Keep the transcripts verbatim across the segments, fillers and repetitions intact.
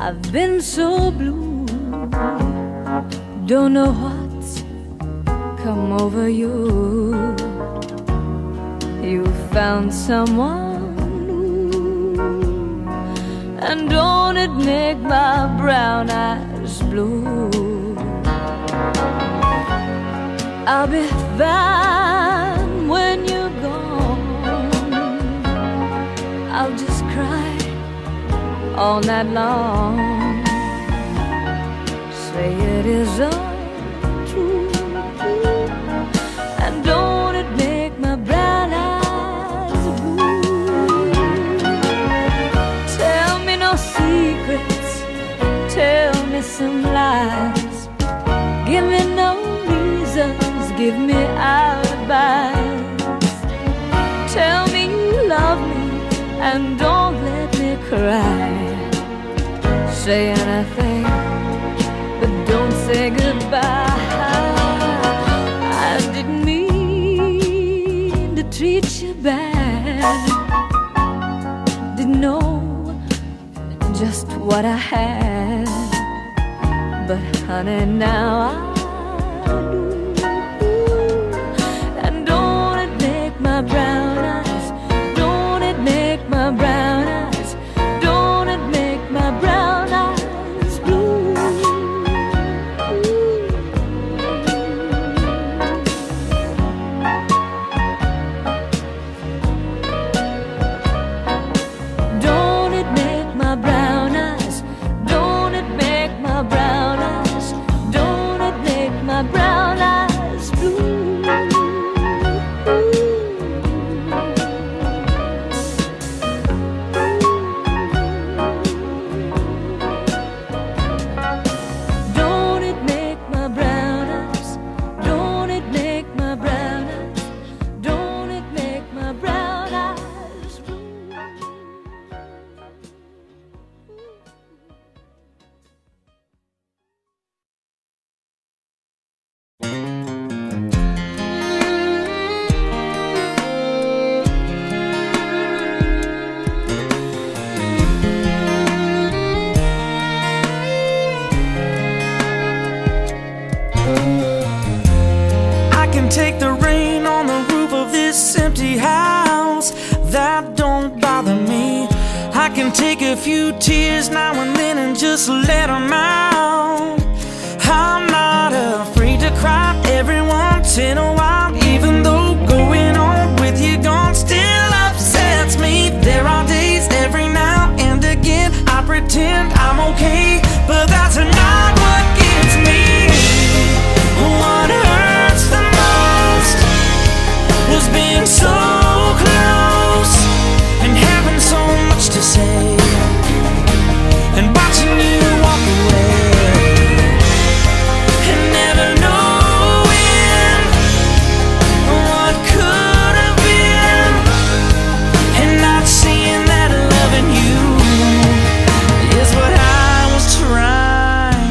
I've been so blue, don't know what's come over you. You found someone new, and don't it make my brown eyes blue? I'll be fine when you're gone. I'll just cry all night long, say it is untrue, and don't it make my brown eyes blue? Tell me no secrets, tell me some lies, give me no reasons, give me alibis. Tell me you love me and don't let me cry. Say anything, but don't say goodbye. I didn't mean to treat you bad, didn't know just what I had, but honey, now I my brown eyes, don't it make my brown eyes, don't it make my brown eyes blue? Don't it make my brown eyes, don't it make my brown eyes, don't it make my brown eyes blue? Take the rain on the roof of this empty house, that don't bother me. I can take a few tears now and then and just let them out. I'm not afraid to cry every once in a while, even though going on with you gone still upsets me. There are days every now and again I pretend I'm okay, but that's not what gets me. What hurts the most was being so close and having so much to say and watching you walk away and never knowing what could have been, and not seeing that loving you is what I was trying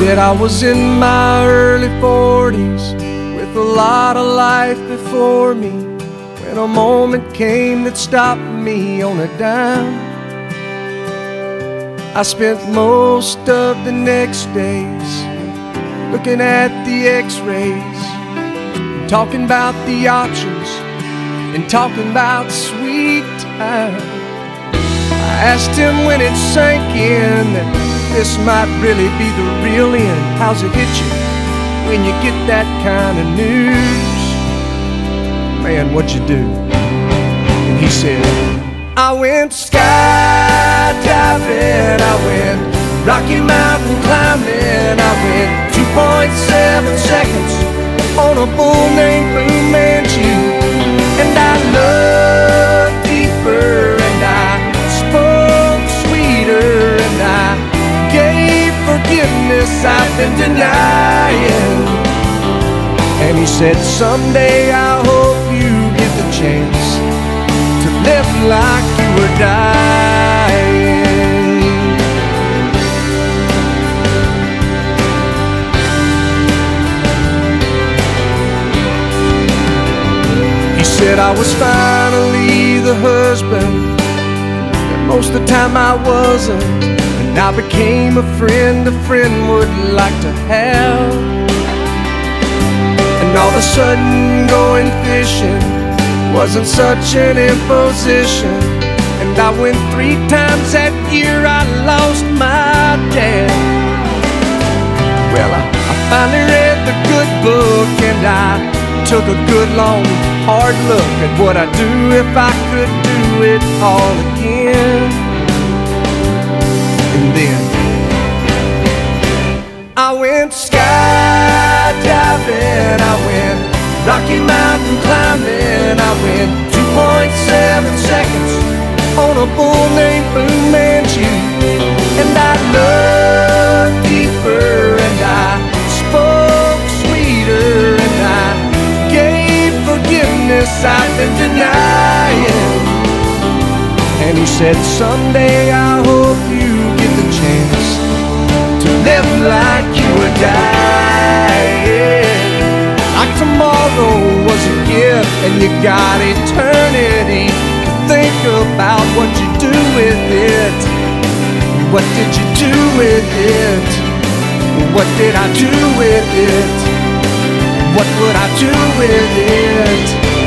said I was in my early forties with a lot of life before me, when a moment came that stopped me on a dime. I spent most of the next days looking at the x-rays, talking about the options and talking about sweet time. I asked him when it sank in that this might really be the real end. How's it hit you when you get that kind of news? Man, what'd you do? And he said, I went skydiving, I went Rocky Mountain climbing, I went two point seven seconds on a bull named Blue Manchu. And I loved deeper, and I spoke sweeter, and I gave forgiveness I've been denying. And he said, someday I hope you get the chance to live like you were dying. He said I was finally the husband that most of the time I wasn't, and I became a friend a friend would like to have. And all of a sudden going fishing wasn't such an imposition, and I went three times that year. I lost my dad. Well, I, I finally read the good book, and I took a good long hard look at what I'd do if I could do it all again. And then I went skydiving, I went Rocky Mountain climbing, I went two point seven seconds on a bull named Blue Manchu. And I loved deeper, and I spoke sweeter, and I gave forgiveness I've been denying. And he said, someday I hope you get the chance to live like you were dying. Like tomorrow was a gift, and you got eternity to think about what you do with it. What did you do with it? What did I do with it? What would I do with it?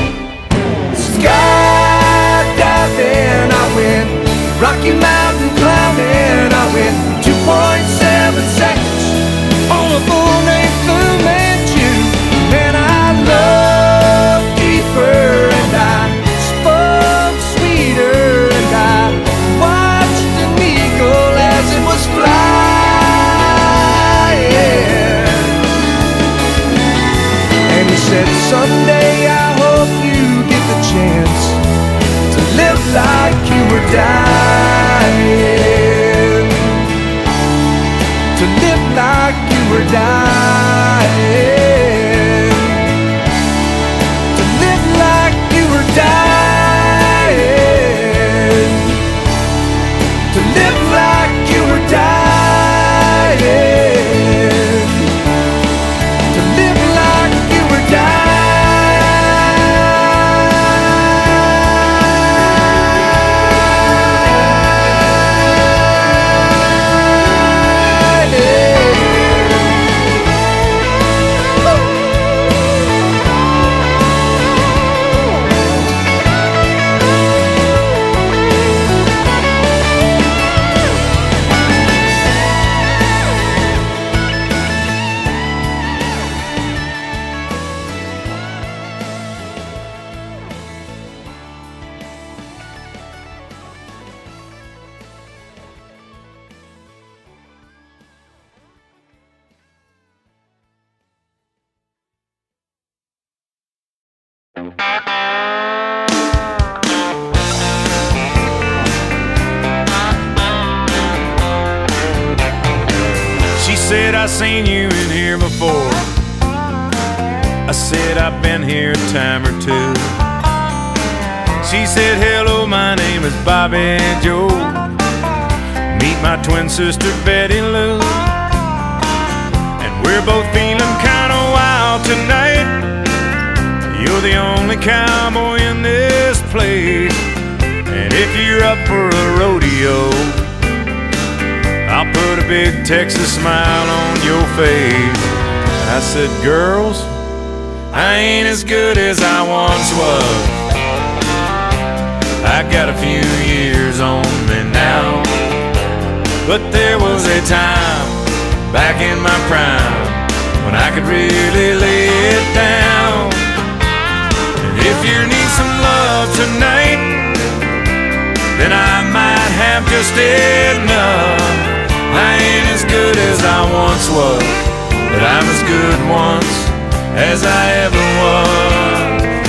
Skydiving, I went Rocky Mountain climbing, I went two point seven seconds on a bull named Blue Manchu. And I loved deeper, and I spoke sweeter, and I watched an eagle as it was flying. And he said, someday I hope you get the chance to live like you were dying. To live like you were dying. To live like you were dying. To live like you were dying. To live like you were dying. She said, I seen you in here before. I said, I've been here a time or two. She said, hello, my name is Bobbi Jo. Meet my twin sister, Betty Lou. and we're both feeling kinda wild tonight. You're the only cowboy in this place, and if you're up for a rodeo, I'll put a big Texas smile on your face. I said, girls, I ain't as good as I once was. I got a few years on me now, but there was a time back in my prime when I could really lay it down. And if you need some love tonight, then I might have just enough. I ain't as good as I once was, but I'm as good once as I ever was.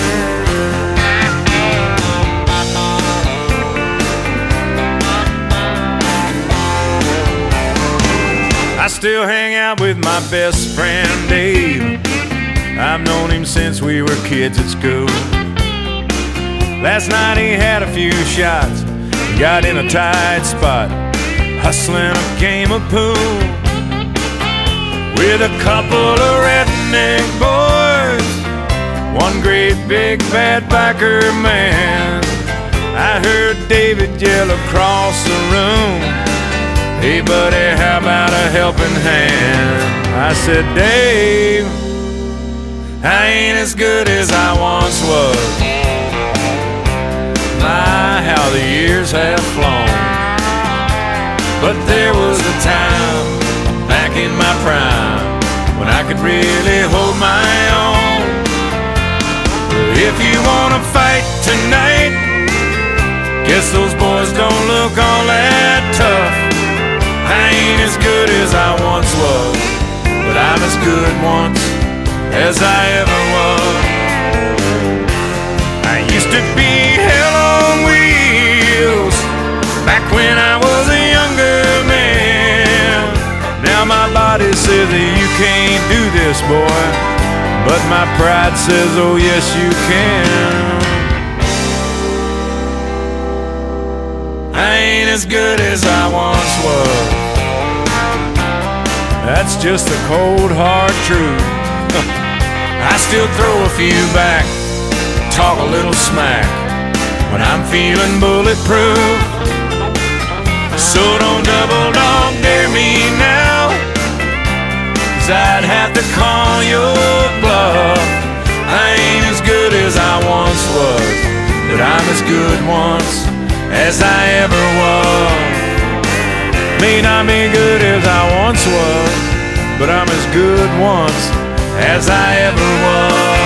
I still hang out with my best friend Dave. I've known him since we were kids at school. Last night he had a few shots, got in a tight spot, hustling a game of pool with a couple of redneck boys, one great big bad biker man. I heard David yell across the room, hey buddy, how about a helping hand? I said, Dave, I ain't as good as I once was. My, how the years have flown. But there was a time back in my prime when I could really hold my own. If you wanna fight tonight, guess those boys don't look all that tough. I ain't as good as I once was, but I'm as good once as I ever was. I used to be hell on wheels back when I was a younger man. Now my body says that you can't do this, boy, but my pride says, oh yes you can. I ain't as good as I once was. That's just the cold hard truth. I still throw a few back, talk a little smack when I'm feeling bulletproof. So don't double dog dare me now, 'cause I'd have to call your bluff. I ain't as good as I once was, but I'm as good once as I ever was. May not be good as I once was, but I'm as good once as I ever was.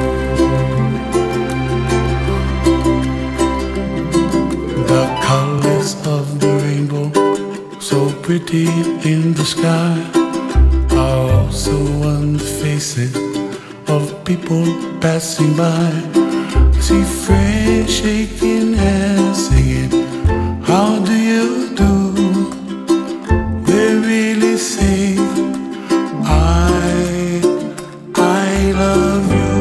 The color pretty in the sky are also on the faces of people passing by. I see friends shaking hands, singing, how do you do? They really say, I, I love you.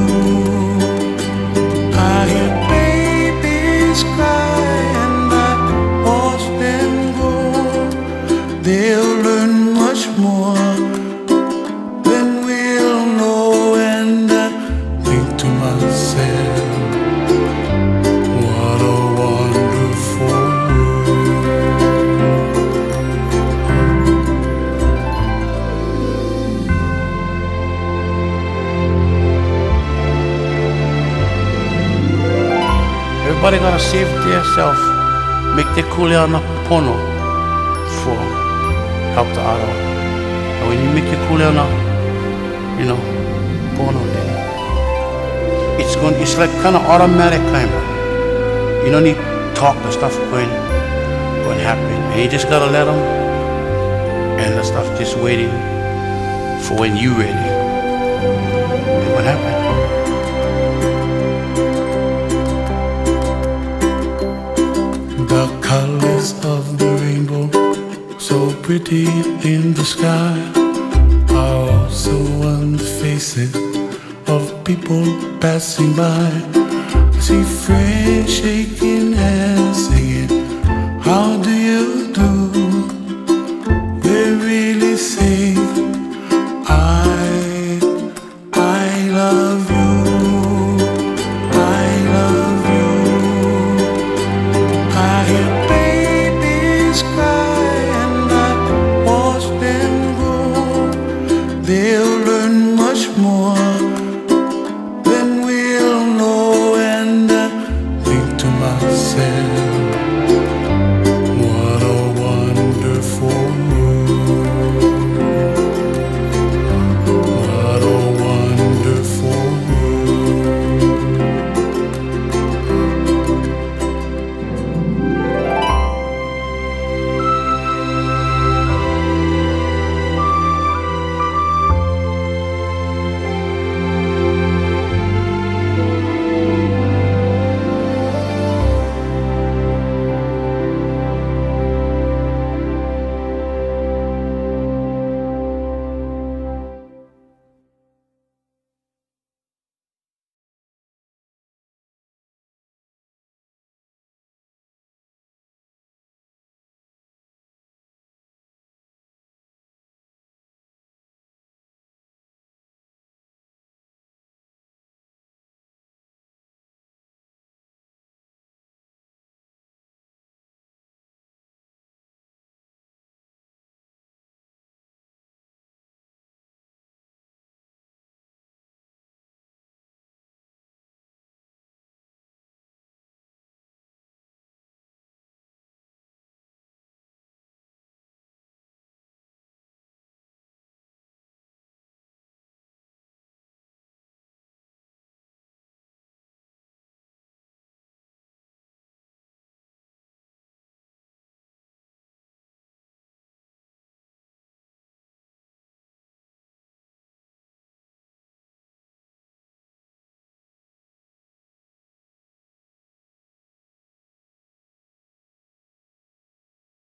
I hear babies cry and I watch them go. They'll learn much more than we'll know. And I think to myself, what a wonderful world. Everybody gotta save themselves, make their kuleana pono for help the other. And when you make your kuleana, you know, pono, then it's going, it's like kind of automatic kind of. You don't need to talk the stuff going, going to happen. And you just gotta let them, and the stuff just waiting for when you ready. And what happened? The colors of the rainbow, so pretty in the sky, are also on the faces of people passing by. I see friends shaking hands, singing, how do you do? They really say, I, I love you. I love you. I hear babies cry and I watch them grow. They'll learn much more than we'll know. And I think to myself,